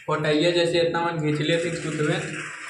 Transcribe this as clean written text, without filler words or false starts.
फोटैया जैसे इतना मन खींच लिए थे कुछ में